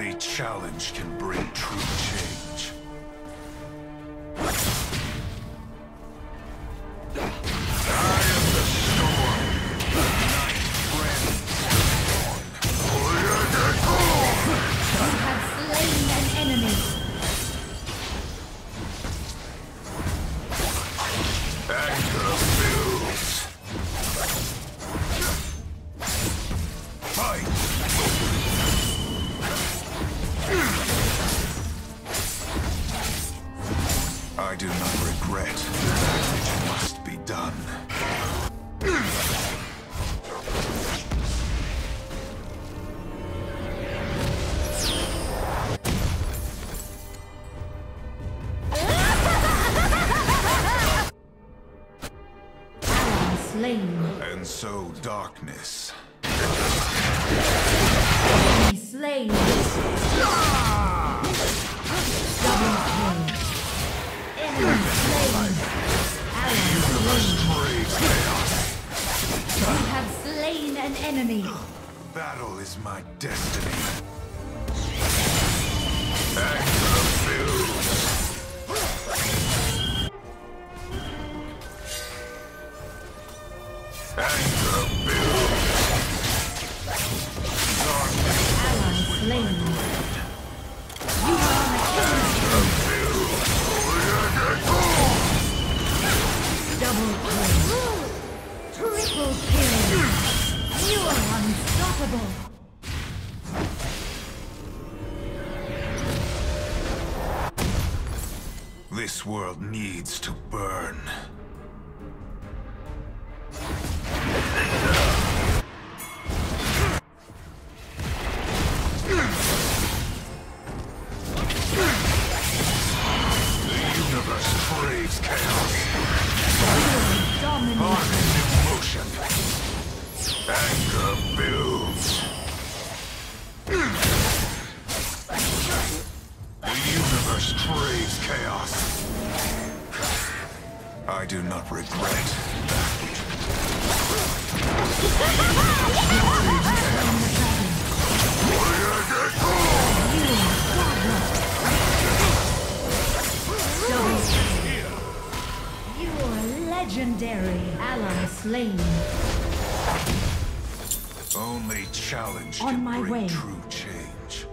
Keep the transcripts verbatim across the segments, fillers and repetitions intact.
Only challenge can bring true change. I do not regret that which must be done. Slain. And so darkness. Slain. Double kill. Enemy slain. Ally slain. You have slain an enemy. Battle is my destiny. Anger builds. Anger builds. Ally slain. You are a kill. Double kill. Triple kill. You are unstoppable. This world needs to burn. Craves chaos. Harness emotion. Anger builds. The universe craves chaos. I do not regret that which You are legendary. Ally slain. Only challenge On can my bring way. true change.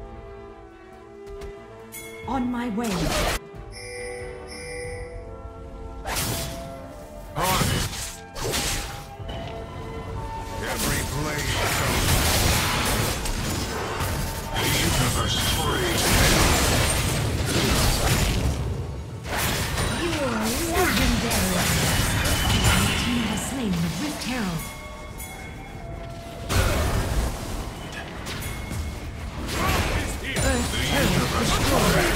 On my way. Harness. Every blade comes. The universe craves chaos. You are legendary. Your team has slain the Rift Herald. Earth Herald destroyed.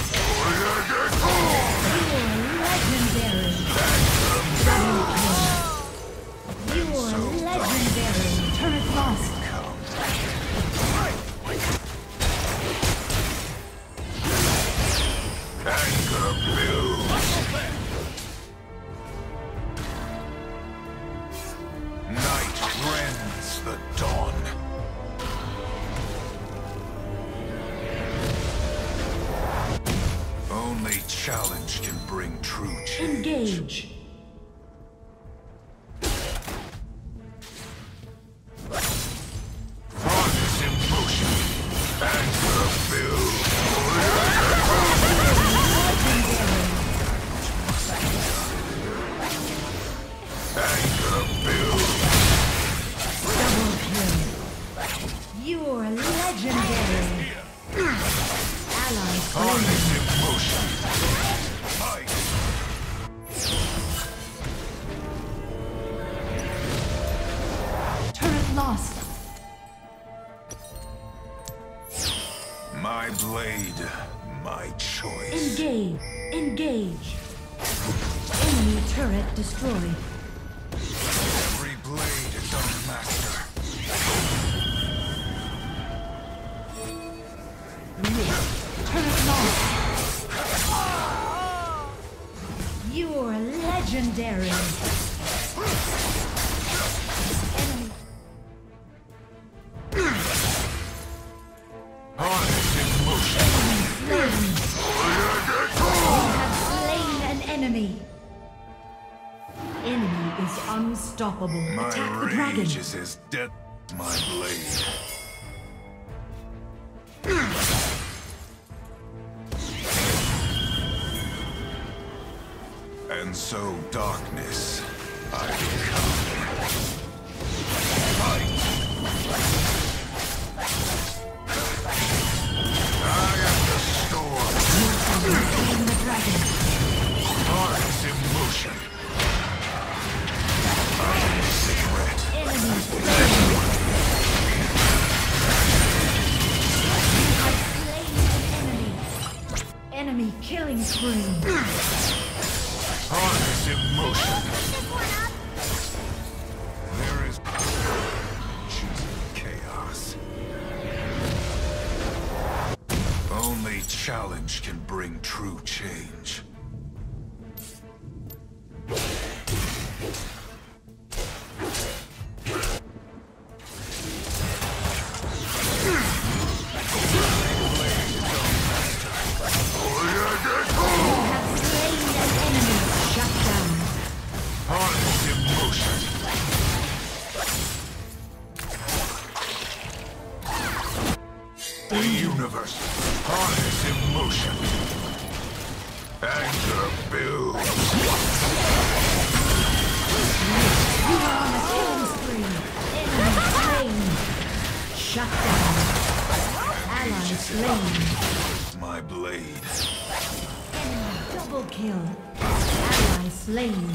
You are legendary. Double kill. You are legendary. Turret lost. Anger builds. Night rends the dawn. Only challenge can bring true change. Engage. Harness emotion. Anger builds. Anger builds. Double kill. You are legendary. Ally slain. Harness emotion. Fight. Turret lost. My blade, my choice. Engage. Engage. Enemy turret destroyed. Every blade is a master. Turret lost. You are legendary. Enemy. Harness enemy is unstoppable. My Attack the dragon. rage is as death my blade. And so darkness I become. Fight! I am the storm. Slain the dragon. Hearts in motion. I regret. Enemy slain. You have slain an enemy. Enemy killing spree. Hearts in motion. There is choosing chaos. Only challenge can bring true change. The universe, harness in motion. Anger builds. You are on a killing spree. Enemy slain. Shut down. Ally slain. My blade. Enemy double kill. Ally slain.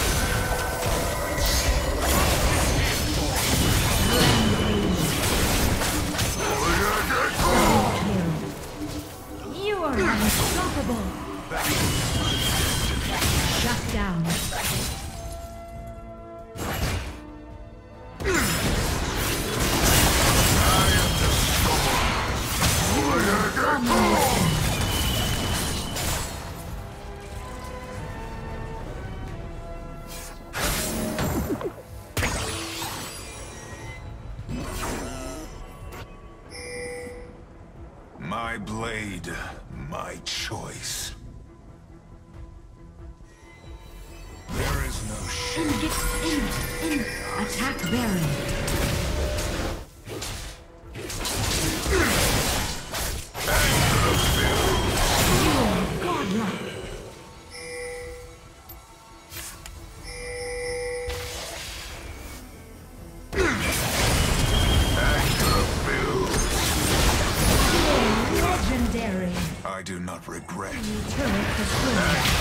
You are unstoppable. Shut down. My blade, my choice. There is no shame. In, in, in. Attack Baron. You are godlike. Legendary. I do not regret. Turret destroyed.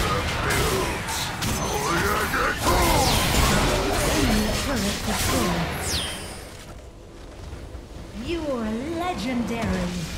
Enemy turret destroyed. You are legendary.